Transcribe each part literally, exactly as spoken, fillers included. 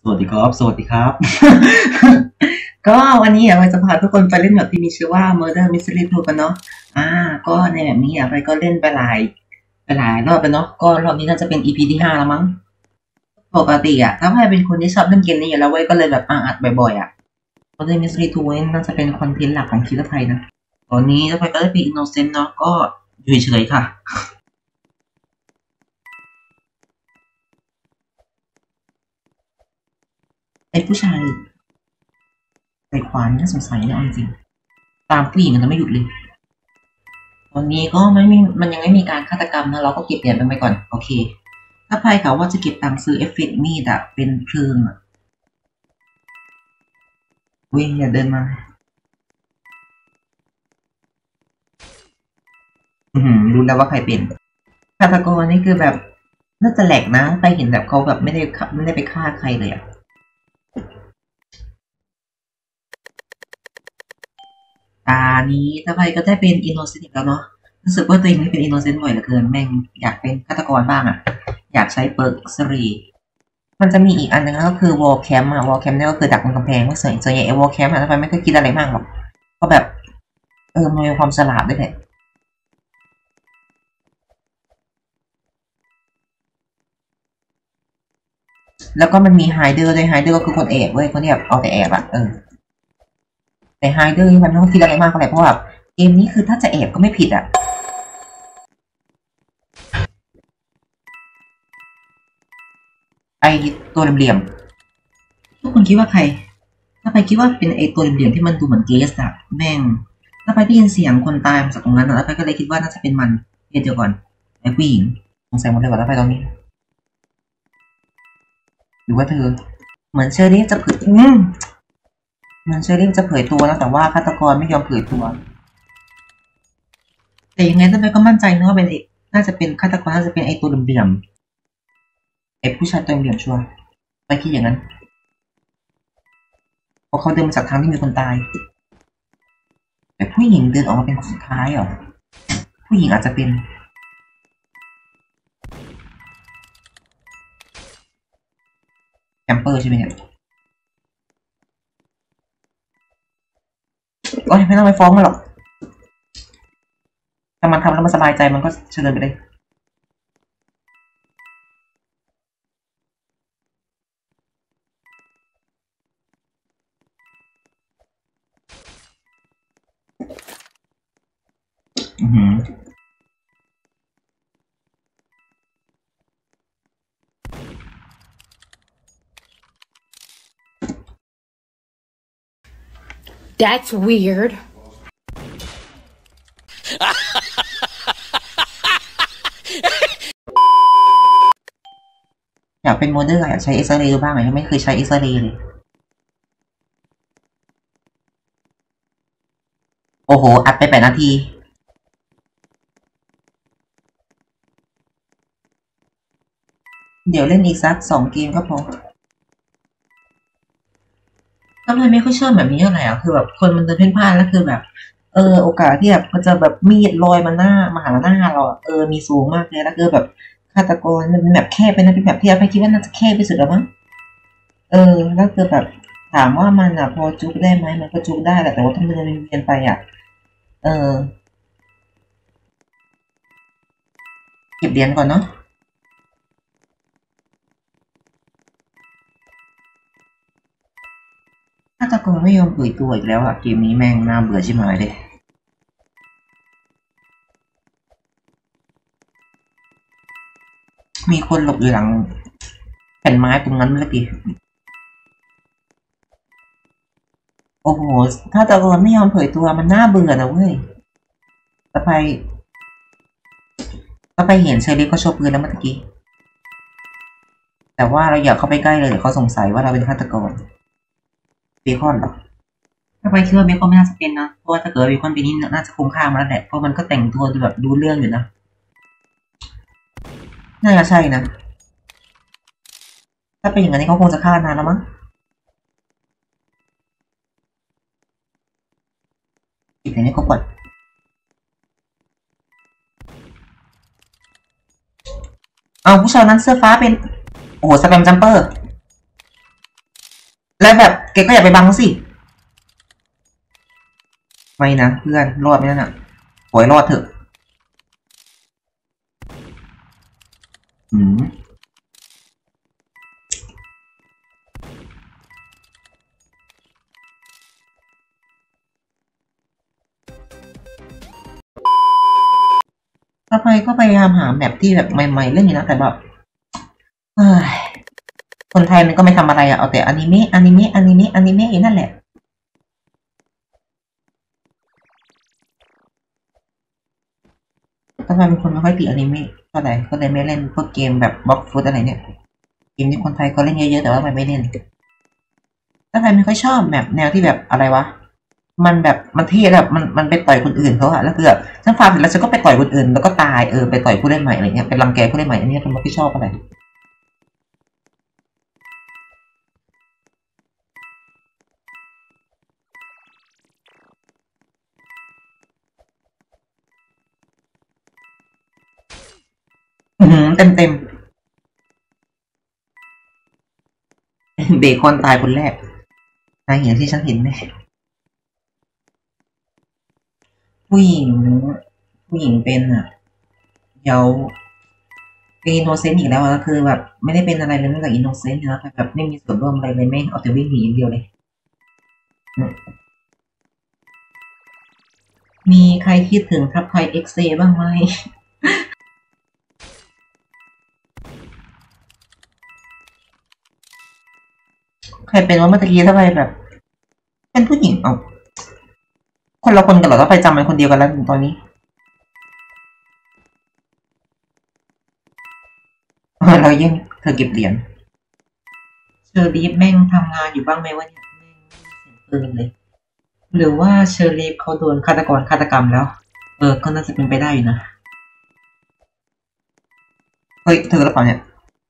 สวัสดีครับ สวัสดีครับ ก็วันนี้อยากจะพาทุกคนไปเล่นแบบที่มีชื่อว่า Murder Mystery ทูกันเนาะอ่าก็ในแบบนี้อยากไปก็เล่นไปหลายไปหลายรอบไปเนาะก็รอบนี้น่าจะเป็น อี พี ที่ห้าแล้วมั้งปกติอะถ้าใครเป็นคนที่ชอบเล่นเกมนี้อยู่แล้วเว้ยก็เลยแบบอ่าอัดบ่อยๆอะ Murder Mystery ทูนี่น่าจะเป็นคอนเทนต์หลักของคลิปไทยนะตอนนี้ถ้าไปก็ได้เป็น Innocent เนาะก็อยู่เฉยๆค่ะไอ้ผู้ชายใส่ขวานน่าสงสัยนะจริงๆตามผู้หญิงมันจะไม่หยุดเลย ตอนนี้ก็ไม่มีมันยังไม่มีการฆาตกรรมนะเราก็เก็บเหรียญไปก่อนโอเคถ้าไพ่กะว่าจะเก็บตังค์ซื้อเอฟเฟกต์มีดอะเป็นเพลิงอะเว้ยอย่าเดินมาอือรู้แล้วว่าใครเป็นฆาตกรนี่คือแบบน่าจะแหลกนะไปเห็นแบบเขาแบบไม่ได้ไม่ได้ไปฆ่าใครเลยอะตานี้ถ้าไปก็ได้เป็นอินโนเซนต์แล้วเนาะรู้สึกว่าตัวเองไม่เป็นอินโนเซนต์บ่อยเหลือเกินแม่งอยากเป็นฆาตกรบ้างอะอยากใช้เปิร์กเอ็กซ์เรย์ มันจะมีอีกอันนึงก็คือ wall camp อะ wall camp เนี่ยก็คือดักบนกำแพงส่วนส่วนใหญ่ไอ้ wall camp อะทำไมไม่เคยคิดอะไรมากหรอกก็แบบเออมันมีความฉลาดด้วยแหละแล้วก็มันมีไฮเดอร์ด้วยไฮเดอร์ก็คือคนแอบเว้ยคนที่แบบเอาแต่แอบอะเออแต่ไฮเดอร์มันไม่ต้องคิดอะไรมากเท่าไหร่เพราะว่าเกมนี้คือถ้าจะแอบก็ไม่ผิดอะไอตัวเหลี่ยมๆทุกคนคิดว่าใครถ้าไปคิดว่าเป็นไอตัวเหลี่ยมๆที่มันดูเหมือนเกสอะแม่งถ้าไปได้ยินเสียงคนตายมาจากตรงนั้นอะแล้วไปก็เลยคิดว่าน่าจะเป็นมันเดี๋ยวก่อนไอผู้หญิงสงสัยหมดเลยว่าแล้วไปตอนนี้ หรือว่าเธอเหมือนเชอรี่จะเผยอืมเหมือนเชอรี่จะเผยตัวแล้วแต่ว่าฆาตกรไม่ยอมเผยตัวแต่ยังไงทำไมก็มั่นใจนะว่าเป็นเอกน่าจะเป็นฆาตกรน่าจะเป็นไอตัวเหลี่ยมๆไอผู้ชายตัวเหลี่ยมชัวร์ไปคิดอย่างนั้นเพราะเขาเดินมาจากทางที่มีคนตายแต่ผู้หญิงเดินออกมาเป็นคนสุดท้ายเหรอผู้หญิงอาจจะเป็นแคมเปอร์ใช่ไหมเนี่ยโอ้ยไม่ต้องไปฟ้องมันหรอกถ้ามันทำแล้วมันสบายใจมันก็เฉลยไปเลยอือหือ That's weird. อยากเป็นโมเดลอยากใช้เอ็กซเรย์บ้างอะยังไม่เคยใช้เอ็กซเรย์เลยโอ้โหอัดไปแปดนาทีเดี๋ยวเล่นอีกสักสองเกมก็พอทำไมไม่ค่อยชอบแบบนี้เท่าไหร่อ่ะคือแบบคนมันเดินเพ่นพ่านแล้วคือแบบเออโอกาสที่แบบมันจะแบบมีดลอยมาหน้ามาหาหน้าเราอะเออมีสูงมากเลยแล้วคือแบบฆาตกรมันเป็นแบบแคบไปนะเป็นแบบที่เราไปคิดว่าน่าจะแคบไปสุดแล้วมั้งเออแล้วคือแบบถามว่ามันอ่ะพอจุกได้ไหมมันก็จุกได้แหละแต่ว่าถ้ามันเดินเวียนไปอ่ะเออเก็บเหรียญก่อนเนาะฆาตกรไม่ยอมเผยตัวอีกแล้วอะเกมนี้แม่งน่าเบื่อชิบหายเลยมีคนหลบอยู่หลังแผ่นไม้ตรงนั้นเมื่อกี้โอ้โหฆาตกรไม่ยอมเผยตัวมันน่าเบื่อนะเว้ยต่อไปต่อไปเห็นเชอรี่ก็โชว์ปืนแล้วเมื่อกี้แต่ว่าเราอยากเข้าไปใกล้เลยเดี๋ยวเขาสงสัยว่าเราเป็นฆาตกรเบคอนเหรอถ้าไปคิดว่าเบคอนไม่น่าจะเป็นนะเพราะว่าถ้าเกิดเบคอนเป็นนี่น่าจะคุ้มค่ามาแล้วแหละเพราะมันก็แต่งตัวดูแบบดูเรื่องอยู่นะน่าจะใช่นะถ้าเป็นอย่างนั้นเขาคงจะฆ่านานแล้วมั้งอีกอย่างนี้เขากดเอาผู้ชายนั้นเสื้อฟ้าเป็นโอ้โหสแปมจัมเปอร์แล้วแบบแกก็อย่าไปบังสิไม่นะเพื่อนรอดไหมนั่นอ่ะโอยรอดเถอะอืมถ้าไปก็พยายามหาแบบที่แบบใหม่ๆเล่นอยู่นะแต่แบบเฮ้ยคนไทยมันก็ไม่ทำอะไรอะเอาแต่อนิเมะอนิเมะอนิเมะอนิเมะอยู่นั่นแหละถ้าไปเป็นคนไม่ค่อยติดอนิเมะเท่าไหร่ก็เลยไม่เล่นพวกเกมแบบบล็อกฟุตอะไรเนี่ยเกมที่คนไทยเขาเล่นเยอะๆแต่ว่าไปไม่เล่นถ้าไปไม่ค่อยชอบแบบแนวที่แบบอะไรวะมันแบบมันเท่แบบมันมันไปต่อยคนอื่นเขาอะแล้วคือแบบฉันฟาร์มเสร็จแล้วฉันก็ไปต่อยคนอื่นแล้วก็ตายเออไปต่อยผู้เล่นใหม่อะไรเงี้ยไปรังแกผู้เล่นใหม่อันนี้ฉันไม่ค่อยชอบอะไรอืมเต็มเต็มเบคอนตายคนแรกนายเห็นที่ฉันเห็นไหมผู้หญิงผู้หญิงเป็นอ่ะเดี๋ยวเป็นอินโนเซนต์อีกแล้วอะคือแบบไม่ได้เป็นอะไรเลยนอกจากอินโนเซนต์นะแบบไม่มีส่วนร่วมอะไรเลยไม่เอาแต่วิ่งหนีอย่างเดียวเลยมีใครคิดถึงทับไทยเอ็กเซบ้างไหมใครเป็นว่าเมื่อกี้ถ้าไปแบบเป็นผู้หญิงเอาคนละคนกันเหรอถ้าไปจำเป็นคนเดียวกันแล้วตอนนี้เรายิ่งเธอเก็บเหรียญเชอรีฟแม่งทำงานอยู่บ้างไหมวะเนี่ยแม่งไม่มีเสียงปืนเลยหรือว่าเชอรีฟเขาโดนฆาตกรฆาตกรรมแล้วเออก็น่าจะเป็นไปได้อยู่นะเฮ้ยเธอหรือเปล่าเนี่ย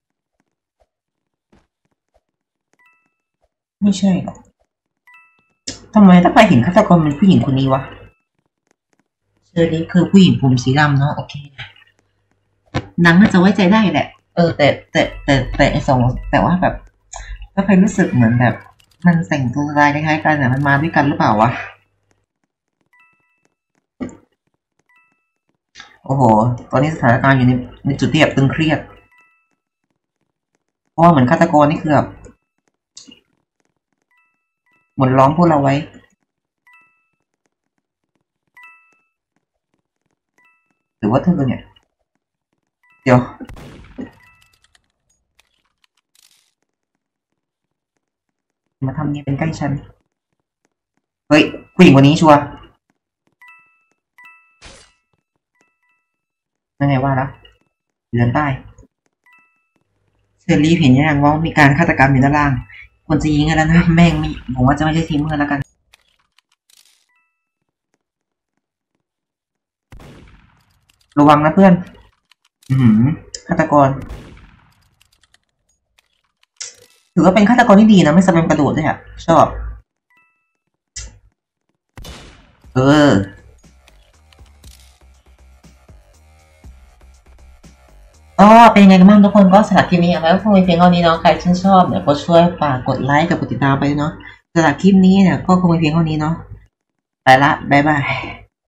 ไม่ใช่หรอกทำไมถ้าไปเห็นฆาตกรเป็นผู้หญิงคนนี้วะเชอรีฟคือผู้หญิงผมสีดำเนาะโอเคหนังน่าจะไว้ใจได้แหละเออแต่แต่แต่แต่ไอสองแต่ว่าแบบถ้าใครรู้สึกเหมือนแบบมันแต่งตัวลายคล้ายๆกันเนี่ยมันมาด้วยกันหรือเปล่าวะโอ้โหตอนนี้สถานการณ์อยู่ในในจุดที่แบบตึงเครียดเพราะว่าเหมือนฆาตกรนี่คือแบบหมดล้อมพวกเราไว้หรือว่าเธอเนี่ยเดี๋ยวมาทำเนี่ยเป็นใกล้ฉันเฮ้ยผู้หญิงคนนี้ชัวร์ยังไงว่าแล้วเดินใต้เชอรี่เห็นยังว่ามีการฆาตกรรมอยู่ด้านล่างควรจะยิงกันแล้วนะแม่งไม่ผมว่าจะไม่ใช่ทีมเมื่อแล้วกันระวังนะเพื่อนอืมฆาตกรถือว่าเป็นฆาตกรที่ดีนะไม่สแปมกระโดดด้วยอ่ะชอบเออก็เป็นยังไงกันบ้างทุกคนก็สำหรับคลิปนี้เอาไว้คงมีเพียงเท่านี้เนาะใครชื่นชอบเนี่ยก็ช่วยฝากกดไลค์กับกดติดตามไปเนาะสำหรับคลิปนี้เนี่ยก็คงมีเพียงเท่านี้เนาะไปละบ๊ายบาย